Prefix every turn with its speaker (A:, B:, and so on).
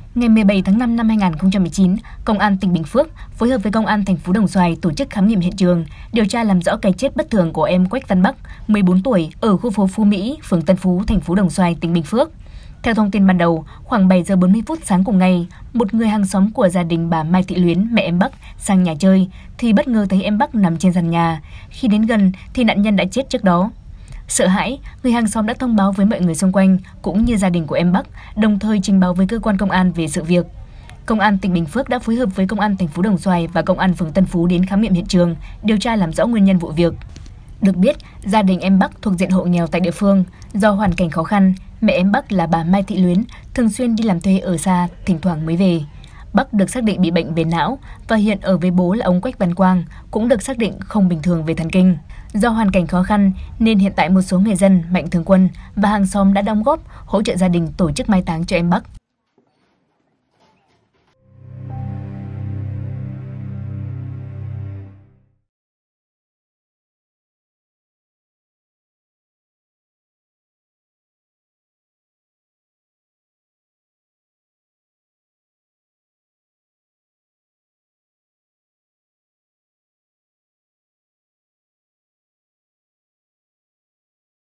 A: Ngày 17 tháng 5 năm 2019, Công an tỉnh Bình Phước phối hợp với Công an thành phố Đồng Xoài tổ chức khám nghiệm hiện trường, điều tra làm rõ cái chết bất thường của em Quách Văn Bắc, 14 tuổi, ở khu phố Phú Mỹ, phường Tân Phú, thành phố Đồng Xoài, tỉnh Bình Phước. Theo thông tin ban đầu, khoảng 7 giờ 40 phút sáng cùng ngày, một người hàng xóm của gia đình bà Mai Thị Luyến, mẹ em Bắc, sang nhà chơi thì bất ngờ thấy em Bắc nằm trên sàn nhà. Khi đến gần thì nạn nhân đã chết trước đó. Sợ hãi, người hàng xóm đã thông báo với mọi người xung quanh cũng như gia đình của em Bắc, đồng thời trình báo với cơ quan công an về sự việc. Công an tỉnh Bình Phước đã phối hợp với Công an thành phố Đồng Xoài và Công an phường Tân Phú đến khám nghiệm hiện trường, điều tra làm rõ nguyên nhân vụ việc. Được biết, gia đình em Bắc thuộc diện hộ nghèo tại địa phương. Do hoàn cảnh khó khăn, mẹ em Bắc là bà Mai Thị Luyến thường xuyên đi làm thuê ở xa, thỉnh thoảng mới về. Bắc được xác định bị bệnh về não và hiện ở với bố là ông Quách Văn Quang, cũng được xác định không bình thường về thần kinh. Do hoàn cảnh khó khăn nên hiện tại một số người dân, mạnh thường quân và hàng xóm đã đóng góp hỗ trợ gia đình tổ chức mai táng cho em Bắc.